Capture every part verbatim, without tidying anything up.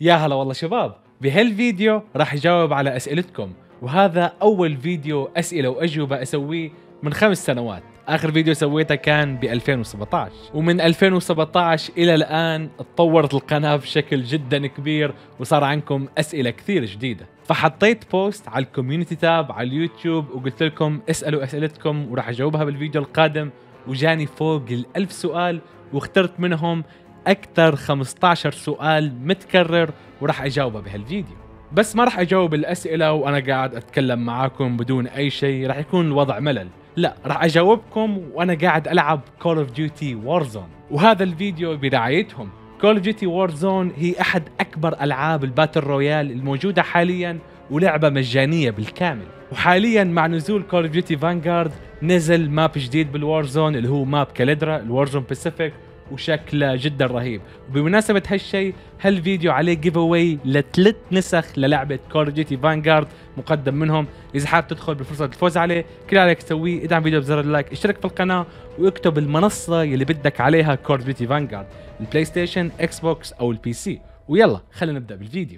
يا هلا والله شباب، بهالفيديو راح اجاوب على اسئلتكم، وهذا اول فيديو اسئله واجوبه اسويه من خمس سنوات. اخر فيديو سويته كان ب ألفين وسبعة عشر، ومن ألفين وسبعة عشر الى الان تطورت القناه بشكل جدا كبير وصار عندكم اسئله كثير جديده. فحطيت بوست على الكوميونتي تاب على اليوتيوب وقلت لكم اسالوا اسئلتكم وراح اجاوبها بالفيديو القادم، وجاني فوق الألف سؤال واخترت منهم أكثر خمسة عشر سؤال متكرر وراح أجاوبه بهالفيديو. بس ما راح أجاوب الأسئلة وأنا قاعد أتكلم معاكم بدون أي شيء، راح يكون الوضع ملل. لا، راح أجاوبكم وأنا قاعد ألعب Call of Duty Warzone، وهذا الفيديو برعايتهم. Call of Duty Warzone هي أحد أكبر ألعاب الباتل رويال الموجودة حاليا، ولعبة مجانية بالكامل. وحاليا مع نزول Call of Duty Vanguard نزل ماب جديد بالوارزون اللي هو ماب كاليدرا الوارزون باسيفيك، وشكله جدا رهيب. وبمناسبة هالشيء هالفيديو عليه جيف اواي لثلاث نسخ للعبة كول اوف ديوتي فانغارد مقدم منهم. إذا حابب تدخل بفرصة الفوز عليه، كل عليك تسويه ادعم فيديو بزر اللايك، اشترك في القناة، واكتب المنصة اللي بدك عليها كول اوف ديوتي فانغارد، البلاي ستيشن، اكس بوكس او البي سي. ويلا خلينا نبدأ بالفيديو.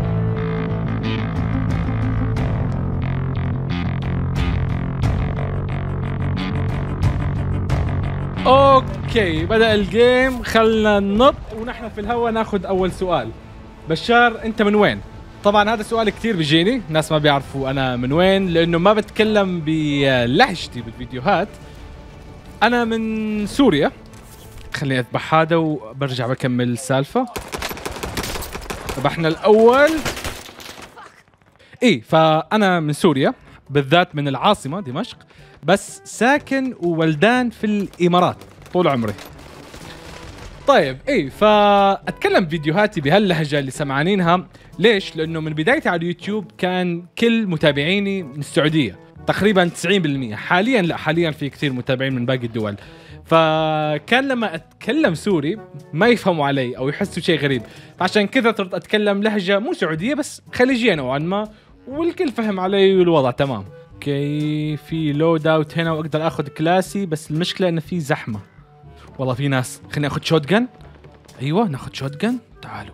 اوكي بدأ الجيم، خلنا ننط ونحن في الهواء ناخذ اول سؤال. بشار انت من وين؟ طبعا هذا سؤال كثير بيجيني، ناس ما بيعرفوا انا من وين لانه ما بتكلم بلهجتي بالفيديوهات. انا من سوريا، خليني اذبح هذا وبرجع بكمل السالفة. ذبحنا الاول. ايه فانا من سوريا، بالذات من العاصمة دمشق، بس ساكن وولدان في الامارات طول عمري. طيب ايه فاتكلم فيديوهاتي بهاللهجه اللي سمعانينها. ليش؟ لانه من بدايتي على اليوتيوب كان كل متابعيني من السعوديه تقريبا تسعين بالمئة. حاليا لا، حاليا في كثير متابعين من باقي الدول. فكان لما اتكلم سوري ما يفهموا علي او يحسوا شيء غريب، فعشان كذا صرت اتكلم لهجه مو سعوديه بس خليجيه نوعا ما، والكل فهم علي والوضع تمام. اوكي في لود اوت هنا واقدر اخذ كلاسي، بس المشكله انه في زحمه. والله في ناس. خليني اخذ شوت جن. ايوه ناخذ شوت جن، تعالوا.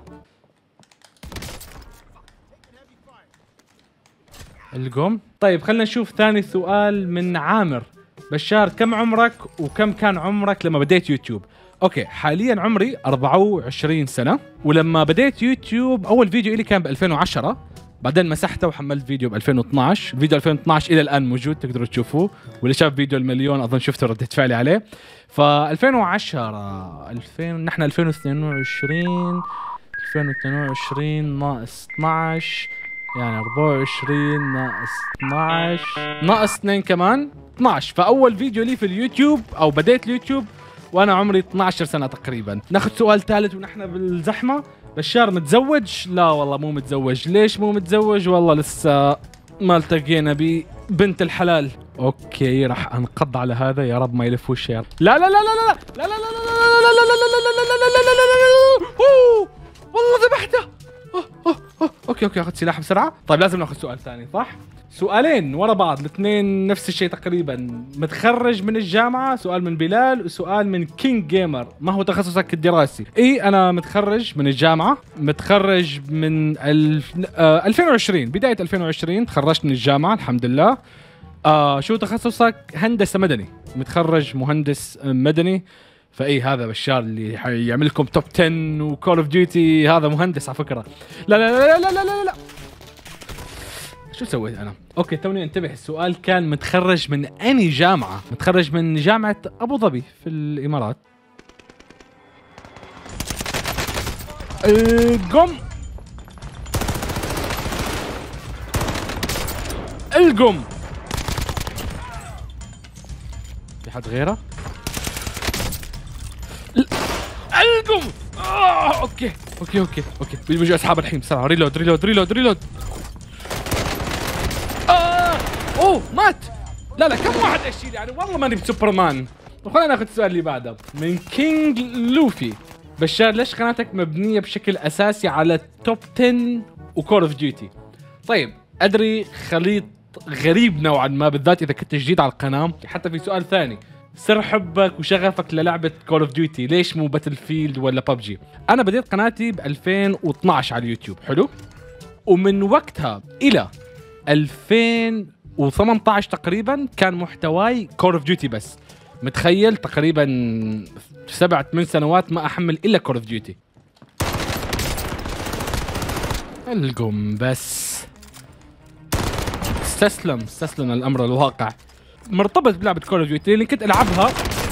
القم. طيب خلينا نشوف ثاني سؤال من عامر. بشار كم عمرك وكم كان عمرك لما بديت يوتيوب؟ اوكي حاليا عمري أربعة وعشرين سنه، ولما بديت يوتيوب اول فيديو لي كان ب ألفين وعشرة، بعدين مسحته وحملت فيديو ب ألفين واثناشر. فيديو ألفين واثناشر الى الان موجود تقدروا تشوفوه، واللي شاف فيديو المليون اظن شفتوا ردة فعلي عليه. ف ألفين وعشرة ألفين نحن ألفين واثنين وعشرين ألفين واثنين وعشرين ناقص اثناشر يعني أربعة وعشرين ناقص اثناشر ناقص اثنين كمان اثناشر. فاول فيديو لي في اليوتيوب او بديت اليوتيوب وانا عمري اثناشر سنه تقريبا. ناخذ سؤال ثالث ونحن بالزحمه. بشار متزوج؟ لا والله مو متزوج. ليش مو متزوج؟ والله لسه ما التقينا ببنت الحلال. اوكي راح انقض على هذا، يا رب ما يلف وشي. لا لا لا لا لا لا لا لا لا لا لا لا لا والله ذبحته. اوكي اوكي اخذ سلاح بسرعه. طيب لازم ناخذ سؤال ثاني صح؟ سؤالين ورا بعض الاثنين نفس الشيء تقريبا. متخرج من الجامعة؟ سؤال من بلال، وسؤال من كينج جيمر. ما هو تخصصك الدراسي؟ اي انا متخرج من الجامعة، متخرج من الف... آه ألفين وعشرين، بداية ألفين وعشرين تخرجت من الجامعة الحمد لله. آه شو تخصصك؟ هندسة مدني، متخرج مهندس مدني. فاي هذا بشار اللي حيعمل لكم توب عشرة وكول اوف ديوتي، هذا مهندس على فكرة. لا لا لا لا لا لا لا شو سويت انا؟ اوكي توني انتبه، السؤال كان متخرج من اني جامعة؟ متخرج من جامعة ابو ظبي في الامارات. القم القم. في حد غيره؟ القم. آه اوكي اوكي اوكي اوكي بيجوا اصحاب الحين بسرعة. ريلود ريلود ريلود ريلود. اوه مات. لا لا كم واحد اشيل يعني، والله ماني بسوبرمان. خلينا ناخذ السؤال اللي بعده من كينج لوفي. بشار ليش قناتك مبنيه بشكل اساسي على توب عشرة وكول اوف ديوتي؟ طيب ادري خليط غريب نوعا ما، بالذات اذا كنت جديد على القناه. حتى في سؤال ثاني سر حبك وشغفك للعبة كول اوف ديوتي، ليش مو باتل فيلد ولا ببجي؟ انا بديت قناتي ب ألفين واثناشر على اليوتيوب، حلو؟ ومن وقتها الى ألفين وثمانية عشر تقريبا كان محتواي كول اوف ديوتي بس. متخيل تقريبا سبع ثمان سنوات ما احمل الا كول اوف ديوتي. القم بس استسلم استسلم الامر الواقع. مرتبط بلعبة كول اوف ديوتي اللي كنت العبها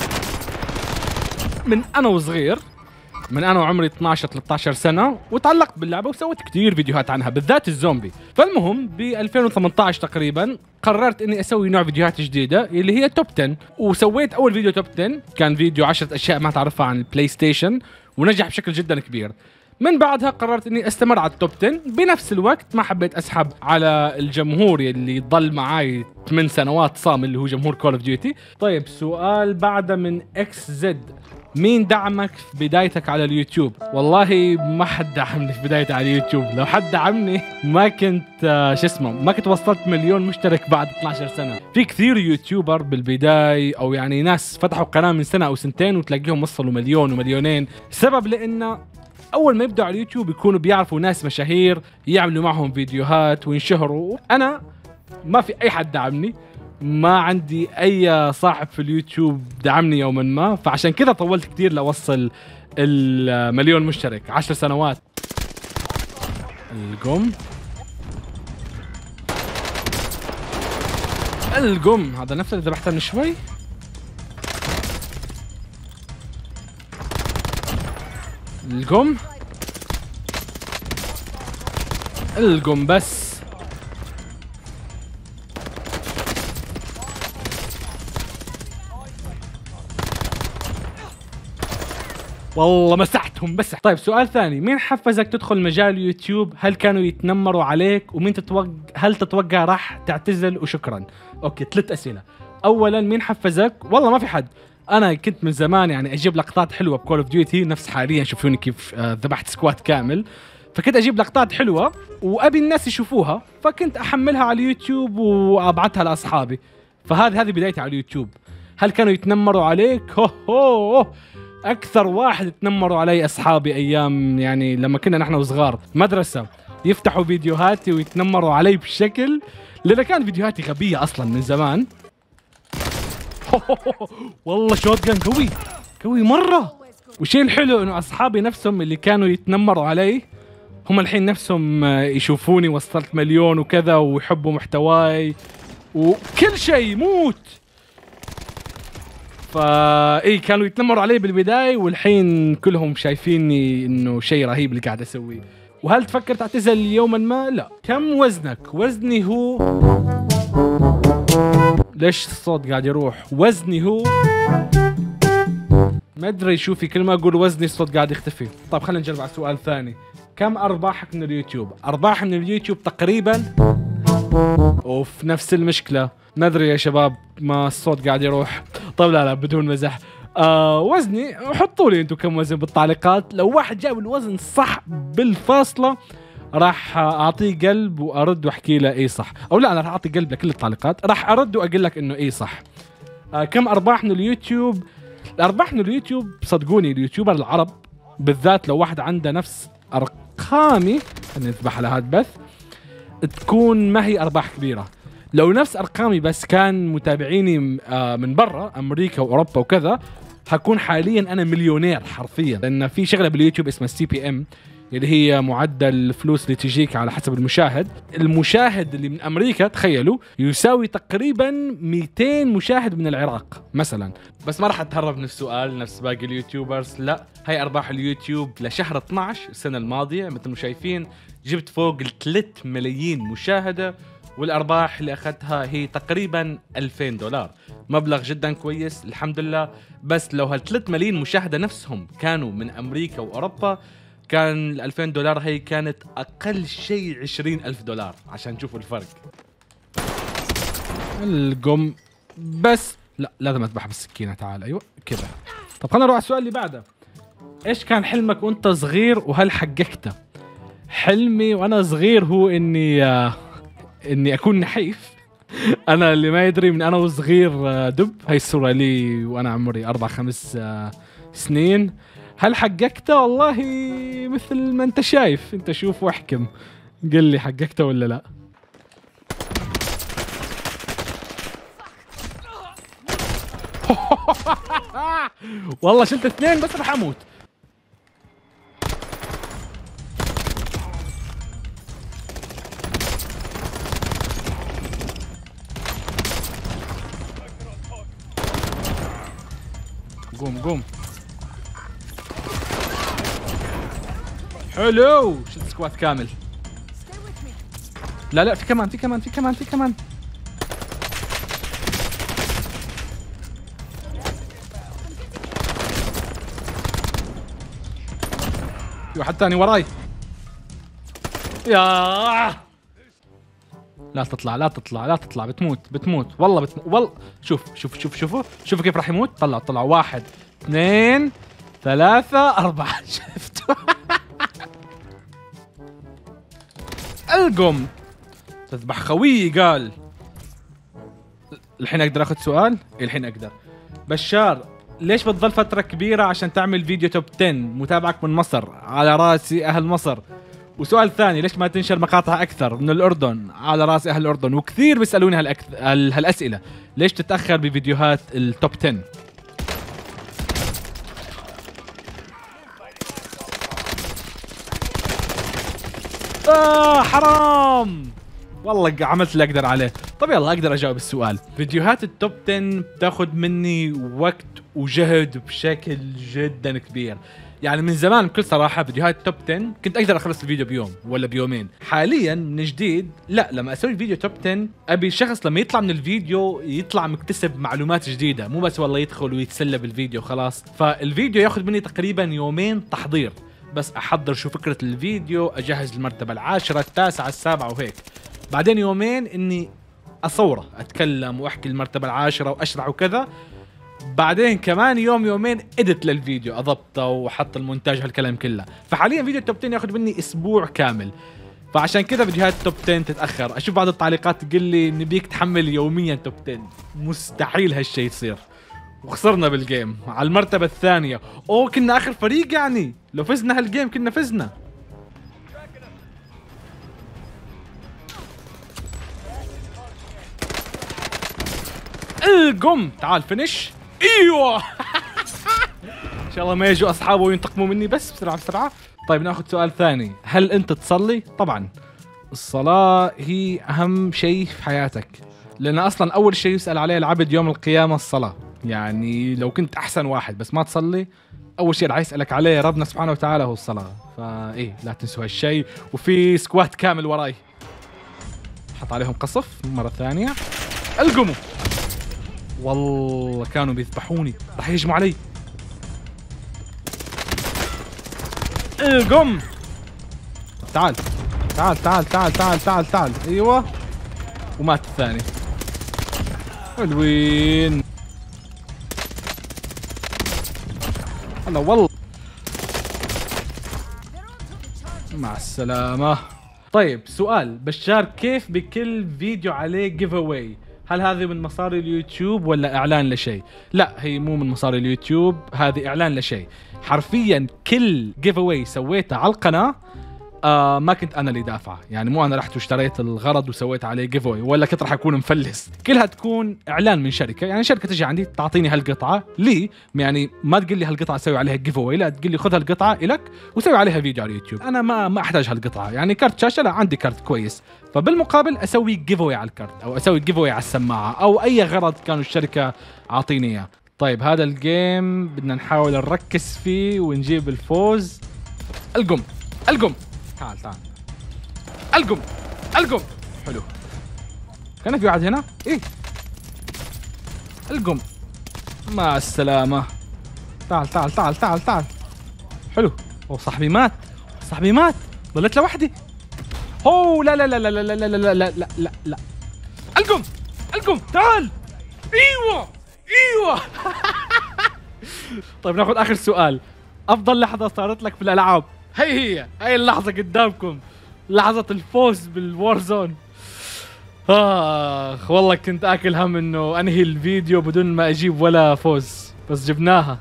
من انا وصغير، من انا وعمري اثناشر ثلاثة عشر سنه، وتعلقت باللعبه وسويت كثير فيديوهات عنها بالذات الزومبي. فالمهم ب ألفين وثمانية عشر تقريبا قررت اني اسوي نوع فيديوهات جديده اللي هي توب عشرة، وسويت اول فيديو توب عشرة كان فيديو عشرة اشياء ما تعرفها عن البلاي ستيشن، ونجح بشكل جدا كبير. من بعدها قررت اني استمر على التوب عشرة. بنفس الوقت ما حبيت اسحب على الجمهور اللي ضل معاي ثمان سنوات صامل اللي هو جمهور كول اوف ديوتي. طيب سؤال بعده من اكس زد، مين دعمك في بدايتك على اليوتيوب؟ والله ما حد دعمني في بدايتي على اليوتيوب، لو حد دعمني ما كنت آه شو اسمه ما كنت وصلت مليون مشترك بعد اثناشر سنه. في كثير يوتيوبر بالبداية او يعني ناس فتحوا قناه من سنه او سنتين وتلاقيهم وصلوا مليون ومليونين. السبب لانه اول ما يبدأوا على اليوتيوب يكونوا بيعرفوا ناس مشاهير يعملوا معهم فيديوهات وينشهروا. انا ما في اي حد دعمني، ما عندي اي صاحب في اليوتيوب دعمني يوما ما، فعشان كذا طولت كثير لاوصل المليون مشترك، عشر سنوات. القم القم هذا نفس اللي ذبحته من شوي. القم القم بس. والله مسحتهم بس. طيب سؤال ثاني، مين حفزك تدخل مجال يوتيوب؟ هل كانوا يتنمروا عليك؟ ومين تتوقع هل تتوقع راح تعتزل؟ وشكرا. اوكي ثلاث اسئله. اولا مين حفزك؟ والله ما في حد. انا كنت من زمان يعني اجيب لقطات حلوه بكول اوف ديوتي، نفس حاليا شوفوني كيف ذبحت سكواد كامل. فكنت اجيب لقطات حلوه وابي الناس يشوفوها، فكنت احملها على اليوتيوب وابعتها لاصحابي. فهذه هذه بدايتي على اليوتيوب. هل كانوا يتنمروا عليك؟ هو هو اكثر واحد تنمروا علي اصحابي ايام يعني لما كنا نحن وصغار مدرسه، يفتحوا فيديوهاتي ويتنمروا علي بشكل، لان كانت فيديوهاتي غبيه اصلا من زمان. والله شوت جان قوي قوي مره. وشيء الحلو انه اصحابي نفسهم اللي كانوا يتنمروا علي هم الحين نفسهم يشوفوني وصلت مليون وكذا ويحبوا محتواي وكل شيء موت. فا اي كانوا يتنمروا علي بالبدايه، والحين كلهم شايفيني انه شيء رهيب اللي قاعد اسويه. وهل تفكر تعتزل يوما ما؟ لا. كم وزنك؟ وزني هو ليش الصوت قاعد يروح؟ وزني هو ما ادري، شوفي كل ما اقول وزني الصوت قاعد يختفي. طيب خلينا نجرب على سؤال ثاني. كم ارباحك من اليوتيوب؟ ارباح من اليوتيوب تقريبا اوف نفس المشكله، ما ادري يا شباب ما الصوت قاعد يروح. طيب لا لا بدون مزح. آه وزني حطوا لي انتم كم وزن بالتعليقات، لو واحد جاب الوزن صح بالفاصله راح اعطيه قلب وارد واحكي له اي صح، او لا انا راح اعطي قلب لكل التعليقات، راح ارد واقول لك انه اي صح. آه كم ارباح من اليوتيوب؟ الارباح من اليوتيوب صدقوني اليوتيوبر العرب بالذات لو واحد عنده نفس ارقامي، خلينا نذبح على هذا البث، تكون ما هي ارباح كبيره. لو نفس ارقامي بس كان متابعيني من برا امريكا واوروبا وكذا، حكون حاليا انا مليونير حرفيا، لان في شغله باليوتيوب اسمها السي بي ام اللي هي معدل الفلوس اللي تجيك على حسب المشاهد. المشاهد اللي من امريكا تخيلوا يساوي تقريبا مئتين مشاهد من العراق مثلا. بس ما راح اتهرب من السؤال نفس باقي اليوتيوبرز، لا هي ارباح اليوتيوب لشهر اثناشر السنه الماضيه مثل ما شايفين جبت فوق ال ثلاثة ملايين مشاهده، والارباح اللي اخذتها هي تقريبا ألفين دولار، مبلغ جدا كويس الحمد لله. بس لو هال ثلاثة ملايين مشاهده نفسهم كانوا من امريكا واوروبا، كان ال ألفين دولار هي كانت اقل شيء عشرين ألف دولار عشان تشوفوا الفرق. القم بس لا لازم اذبح بالسكينه. تعال ايوه كذا. طب خلينا نروح على السؤال اللي بعده. ايش كان حلمك وانت صغير وهل حققته؟ حلمي وانا صغير هو اني آه اني اكون نحيف انا اللي ما يدري من انا وصغير آه، دب. هاي الصورة لي وانا عمري اربع خمس آه، سنين. هل حققته؟ والله مثل ما انت شايف، انت شوف واحكم، قل لي حققته ولا لا. والله شلت اثنين بس رح اموت. قوم قوم. حلو، شلت سكواد كامل. لا لا، في كمان في كمان في كمان في كمان. في واحد ثاني وراي. يا لا تطلع لا تطلع لا تطلع، بتموت بتموت والله بتموت والله. شوف شوف شوف شوفوا شوفوا كيف راح يموت. طلع طلع واحد اثنين ثلاثة أربعة. شفتوا؟ القم تذبح خويي. قال الحين اقدر اخذ سؤال؟ إيه الحين اقدر. بشار، ليش بتظل فترة كبيرة عشان تعمل فيديو توب عشرة؟ متابعك من مصر، على راسي اهل مصر. وسؤال ثاني، ليش ما تنشر مقاطع اكثر من الاردن؟ على راسي اهل الاردن. وكثير بيسالوني هالأكث... هالاسئله، ليش تتاخر بفيديوهات التوب عشرة؟ آه حرام والله، عملت اللي اقدر عليه. طب يلا اقدر اجاوب السؤال. فيديوهات التوب عشرة بتاخذ مني وقت وجهد بشكل جدا كبير. يعني من زمان بكل صراحه فيديوهات التوب عشرة كنت اقدر اخلص الفيديو بيوم ولا بيومين. حاليا من جديد لا، لما اسوي فيديو توب عشرة ابي الشخص لما يطلع من الفيديو يطلع مكتسب معلومات جديده، مو بس والله يدخل ويتسلى بالفيديو خلاص. فالفيديو ياخذ مني تقريبا يومين تحضير، بس احضر شو فكره الفيديو، اجهز المرتبه العاشره التاسعه السابعه وهيك. بعدين يومين اني اصوره، اتكلم واحكي المرتبه العاشره واشرح وكذا. بعدين كمان يوم يومين ادت للفيديو، اضبطه وحط المونتاج هالكلام كله. فحاليا فيديو التوب عشرة ياخذ مني اسبوع كامل. فعشان كذا فيديوهات التوب عشرة تتاخر. اشوف بعض التعليقات تقول لي نبيك تحمل يوميا توب عشرة. مستحيل هالشيء يصير، وخسرنا بالجيم على المرتبه الثانيه. اوه كنا اخر فريق، يعني لو فزنا هالجيم كنا فزنا. القم تعال فينش. ايوه. ان شاء الله ما يجوا اصحابه وينتقموا مني. بس بسرعه بسرعه. طيب ناخذ سؤال ثاني، هل انت تصلي؟ طبعا الصلاه هي اهم شيء في حياتك، لان اصلا اول شيء يسال عليه العبد يوم القيامه الصلاه. يعني لو كنت احسن واحد بس ما تصلي، اول شيء راح يسالك عليه ربنا سبحانه وتعالى هو الصلاه. فايه لا تنسوا هالشيء. وفي سكوات كامل وراي، حط عليهم قصف مره ثانيه. القموا والله كانوا بيذبحوني، راح يهجموا علي. القم تعال تعال تعال تعال تعال تعال تعال. ايوه ومات الثاني. حلوين. هلا والله مع السلامة. طيب سؤال بشار، كيف بكل فيديو عليه جيف اواي؟ هل هذه من مصاري اليوتيوب ولا اعلان لشيء؟ لا هي مو من مصاري اليوتيوب، هذه اعلان لشيء. حرفيا كل جيف اواي سويته على القناه آه ما كنت انا اللي دافعه، يعني مو انا رحت واشتريت الغرض وسويت عليه جيف اواي ولا كنت راح اكون مفلس. كلها تكون اعلان من شركه، يعني شركه تجي عندي تعطيني هالقطعه لي، يعني ما تقول لي هالقطعه سوي عليها جيف اواي، لا تقول لي خذ هالقطعه الك وسوي عليها فيديو على اليوتيوب. انا ما ما احتاج هالقطعه، يعني كارت شاشه لا عندي كارت كويس، فبالمقابل اسوي جيف اواي على الكارت او اسوي جيف اواي على السماعه او اي غرض كانوا الشركه عاطيني اياه. طيب هذا الجيم بدنا نحاول نركز فيه ونجيب الفوز. القم القم تعال تعال. القم القم حلو. كان في واحد هنا. ايه القم مع السلامة. تعال تعال تعال تعال تعال. حلو. اوه صاحبي مات، صاحبي مات، ضلت لوحدي. اوه لا لا لا لا لا لا لا لا لا لا لا لا. القم القم تعال. ايوه ايوه. طيب ناخذ اخر سؤال، افضل لحظة صارت لك في الالعاب؟ هي هي هي اللحظة قدامكم، لحظة الفوز بالوارزون. اخ والله كنت اكل هم انه انهي الفيديو بدون ما اجيب ولا فوز، بس جبناها.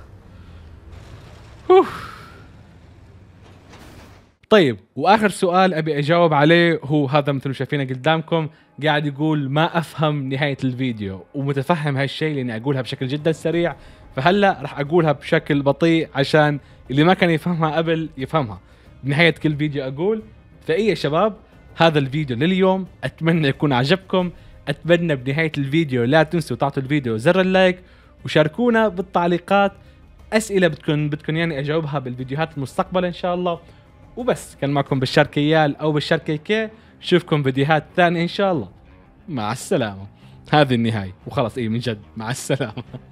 أوف. طيب واخر سؤال ابي اجاوب عليه هو هذا، مثل ما شايفينه قدامكم قاعد يقول ما افهم نهاية الفيديو، ومتفهم هالشيء لاني اقولها بشكل جدا سريع، فهلا راح اقولها بشكل بطيء عشان اللي ما كان يفهمها قبل يفهمها. بنهاية كل فيديو اقول فايه يا شباب، هذا الفيديو لليوم، اتمنى يكون عجبكم، اتمنى بنهاية الفيديو لا تنسوا تعطوا الفيديو زر اللايك، وشاركونا بالتعليقات اسئلة بدكم بدكم يعني اجاوبها بالفيديوهات المستقبل ان شاء الله. وبس، كان معكم بشار كيال او بشار كيكي، نشوفكم فيديوهات ثانية ان شاء الله. مع السلامة. هذه النهاية وخلاص، ايه من جد مع السلامة.